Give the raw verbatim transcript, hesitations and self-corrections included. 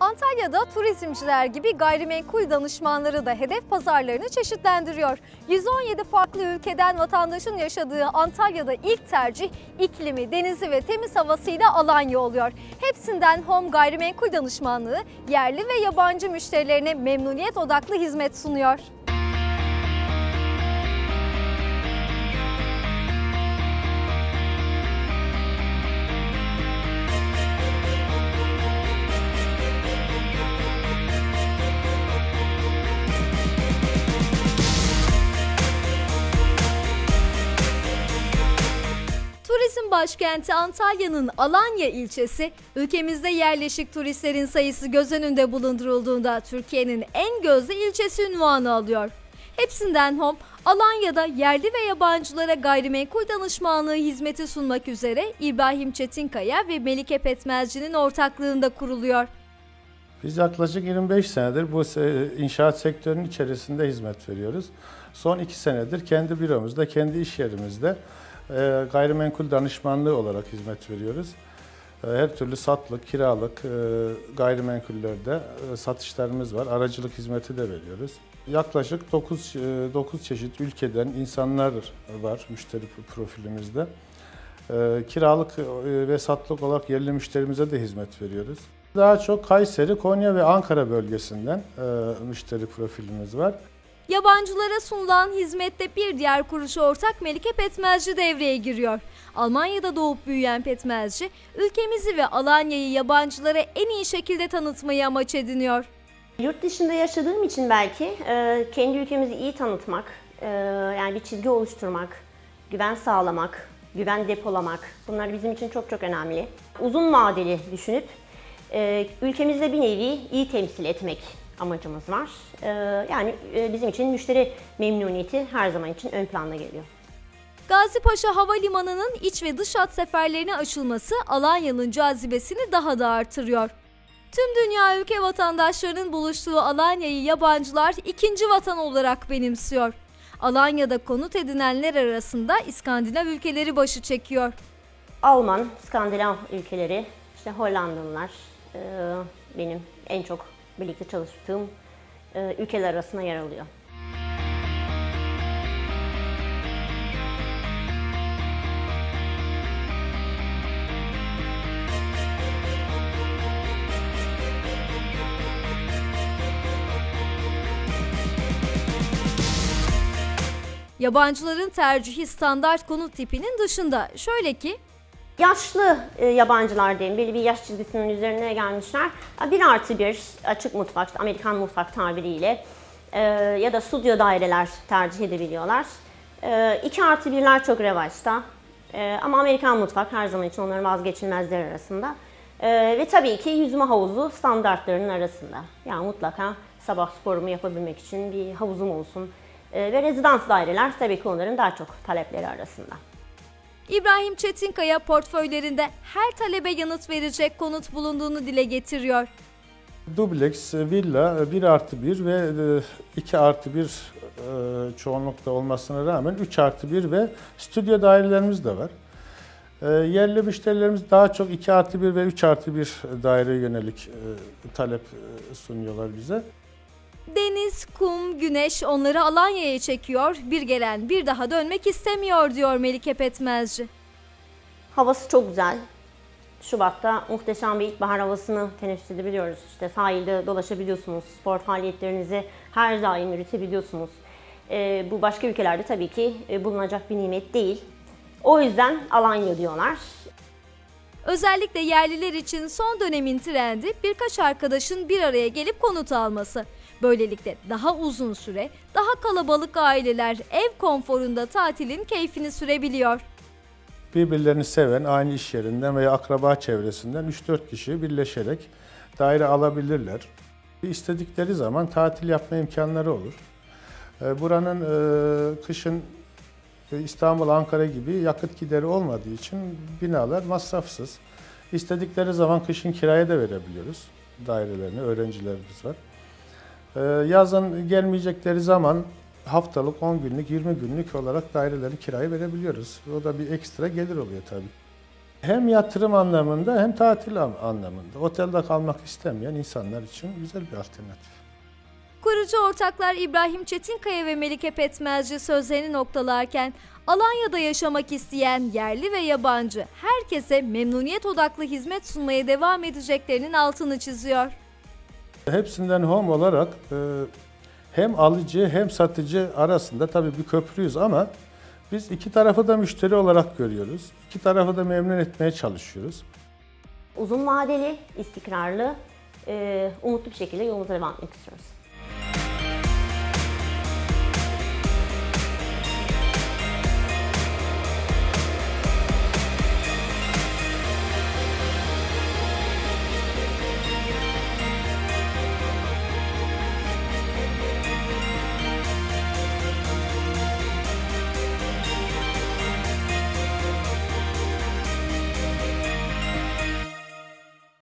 Antalya'da turizmciler gibi gayrimenkul danışmanları da hedef pazarlarını çeşitlendiriyor. yüz on yedi farklı ülkeden vatandaşın yaşadığı Antalya'da ilk tercih iklimi, denizi ve temiz havasıyla Alanya oluyor. Hepsinden Home Gayrimenkul Danışmanlığı yerli ve yabancı müşterilerine memnuniyet odaklı hizmet sunuyor. Turizm başkenti Antalya'nın Alanya ilçesi, ülkemizde yerleşik turistlerin sayısı göz önünde bulundurulduğunda Türkiye'nin en gözde ilçesi unvanı alıyor. Hepsinden Home, Alanya'da yerli ve yabancılara gayrimenkul danışmanlığı hizmeti sunmak üzere İbrahim Çetinkaya ve Melike Petmezci'nin ortaklığında kuruluyor. Biz yaklaşık yirmi beş senedir bu inşaat sektörünün içerisinde hizmet veriyoruz. Son iki senedir kendi büromuzda, kendi iş yerimizde E, gayrimenkul danışmanlığı olarak hizmet veriyoruz. E, her türlü satlık, kiralık e, gayrimenkullerde e, satışlarımız var. Aracılık hizmeti de veriyoruz. Yaklaşık dokuz çeşit ülkeden insanlar var müşteri profilimizde. E, kiralık e, ve satlık olarak yerli müşterimize de hizmet veriyoruz. Daha çok Kayseri, Konya ve Ankara bölgesinden e, müşteri profilimiz var. Yabancılara sunulan hizmette bir diğer kuruluşu ortak Melike Petmezci devreye giriyor. Almanya'da doğup büyüyen Petmezci, ülkemizi ve Alanya'yı yabancılara en iyi şekilde tanıtmayı amaç ediniyor. Yurt dışında yaşadığım için belki kendi ülkemizi iyi tanıtmak, yani bir çizgi oluşturmak, güven sağlamak, güven depolamak, bunlar bizim için çok çok önemli. Uzun vadeli düşünüp ülkemizde bir nevi iyi temsil etmek amacımız var. Yani bizim için müşteri memnuniyeti her zaman için ön planda geliyor. Gazipaşa Havalimanı'nın iç ve dış hat seferlerine açılması Alanya'nın cazibesini daha da artırıyor. Tüm dünya ülke vatandaşlarının buluştuğu Alanya'yı yabancılar ikinci vatan olarak benimsiyor. Alanya'da konut edinenler arasında İskandinav ülkeleri başı çekiyor. Alman, İskandinav ülkeleri, işte Hollandalılar benim en çok birlikte çalıştığım e, ülkeler arasında yer alıyor. Yabancıların tercihi standart konut tipinin dışında. Şöyle ki, yaşlı e, yabancılar diyeyim, belli bir yaş çizgisinin üzerine gelmişler. Bir artı bir açık mutfak, işte Amerikan mutfak tabiriyle e, ya da stüdyo daireler tercih edebiliyorlar. E, iki artı birler çok revaçta e, ama Amerikan mutfak her zaman için onların vazgeçilmezler arasında. E, ve tabii ki yüzme havuzu standartlarının arasında. Yani mutlaka sabah sporumu yapabilmek için bir havuzum olsun. E, ve rezidans daireler tabii ki onların daha çok talepleri arasında. İbrahim Çetinkaya portföylerinde her talebe yanıt verecek konut bulunduğunu dile getiriyor. Dubleks, villa, bir artı bir ve iki artı bir çoğunlukta olmasına rağmen üç artı bir ve stüdyo dairelerimiz de var. Yerli müşterilerimiz daha çok iki artı bir ve üç artı bir daireye yönelik talep sunuyorlar bize. Deniz, kum, güneş onları Alanya'ya çekiyor. Bir gelen bir daha dönmek istemiyor diyor Melike Petmezci. Havası çok güzel. Şubat'ta muhteşem bir ilkbahar havasını teneffüs edebiliyoruz. İşte sahilde dolaşabiliyorsunuz, spor faaliyetlerinizi her daim yürütebiliyorsunuz. Ee, bu başka ülkelerde tabii ki bulunacak bir nimet değil. O yüzden Alanya diyorlar. Özellikle yerliler için son dönemin trendi birkaç arkadaşın bir araya gelip konut alması. Böylelikle daha uzun süre, daha kalabalık aileler ev konforunda tatilin keyfini sürebiliyor. Birbirlerini seven, aynı iş yerinden veya akraba çevresinden üç dört kişi birleşerek daire alabilirler. İstedikleri zaman tatil yapma imkanları olur. Buranın kışın İstanbul, Ankara gibi yakıt gideri olmadığı için binalar masrafsız. İstedikleri zaman kışın kiraya da verebiliyoruz dairelerini, öğrencilerimiz var. Yazın gelmeyecekleri zaman haftalık, on günlük, yirmi günlük olarak dairelerin kiraya verebiliyoruz. O da bir ekstra gelir oluyor tabii. Hem yatırım anlamında hem tatil an- anlamında. Otelde kalmak istemeyen insanlar için güzel bir alternatif. Kurucu ortaklar İbrahim Çetinkaya ve Melike Petmezci sözlerini noktalarken Alanya'da yaşamak isteyen yerli ve yabancı herkese memnuniyet odaklı hizmet sunmaya devam edeceklerinin altını çiziyor. Hepsinden home olarak e, hem alıcı hem satıcı arasında tabii bir köprüyüz ama biz iki tarafı da müşteri olarak görüyoruz. İki tarafı da memnun etmeye çalışıyoruz. Uzun vadeli, istikrarlı, e, umutlu bir şekilde yolumuza devam etmek istiyoruz.